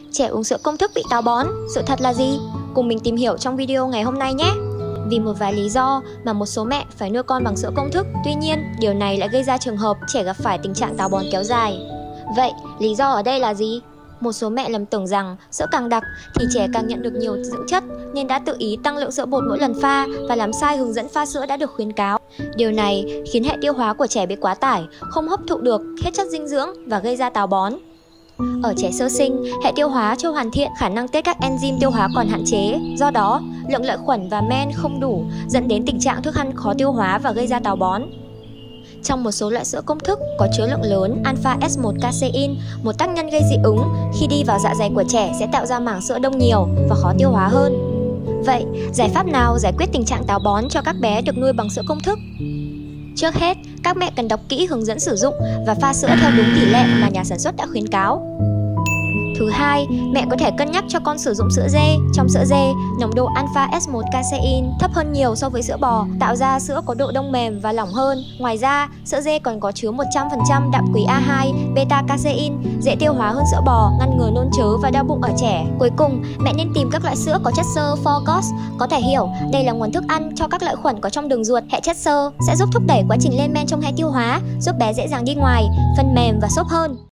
Trẻ uống sữa công thức bị táo bón, sự thật là gì? Cùng mình tìm hiểu trong video ngày hôm nay nhé! Vì một vài lý do mà một số mẹ phải nuôi con bằng sữa công thức, tuy nhiên điều này lại gây ra trường hợp trẻ gặp phải tình trạng táo bón kéo dài. Vậy, lý do ở đây là gì? Một số mẹ lầm tưởng rằng sữa càng đặc thì trẻ càng nhận được nhiều dưỡng chất nên đã tự ý tăng lượng sữa bột mỗi lần pha và làm sai hướng dẫn pha sữa đã được khuyến cáo. Điều này khiến hệ tiêu hóa của trẻ bị quá tải, không hấp thụ được hết chất dinh dưỡng và gây ra táo bón. Ở trẻ sơ sinh, hệ tiêu hóa chưa hoàn thiện, khả năng tiết các enzyme tiêu hóa còn hạn chế. Do đó, lượng lợi khuẩn và men không đủ, dẫn đến tình trạng thức ăn khó tiêu hóa và gây ra táo bón. Trong một số loại sữa công thức có chứa lượng lớn alpha S1 casein, một tác nhân gây dị ứng, khi đi vào dạ dày của trẻ sẽ tạo ra mảng sữa đông nhiều và khó tiêu hóa hơn. Vậy, giải pháp nào giải quyết tình trạng táo bón cho các bé được nuôi bằng sữa công thức? Trước hết, các mẹ cần đọc kỹ hướng dẫn sử dụng và pha sữa theo đúng tỷ lệ mà nhà sản xuất đã khuyến cáo. Thứ hai, mẹ có thể cân nhắc cho con sử dụng sữa dê. Trong sữa dê, nồng độ alpha S1 casein thấp hơn nhiều so với sữa bò, tạo ra sữa có độ đông mềm và lỏng hơn. Ngoài ra, sữa dê còn có chứa 100% đạm quý A2, beta casein, dễ tiêu hóa hơn sữa bò, ngăn ngừa nôn chớ và đau bụng ở trẻ. Cuối cùng, mẹ nên tìm các loại sữa có chất xơ FODGARD. Có thể hiểu, đây là nguồn thức ăn cho các lợi khuẩn có trong đường ruột. Hệ chất xơ sẽ giúp thúc đẩy quá trình lên men trong hệ tiêu hóa, giúp bé dễ dàng đi ngoài, phân mềm và xốp hơn.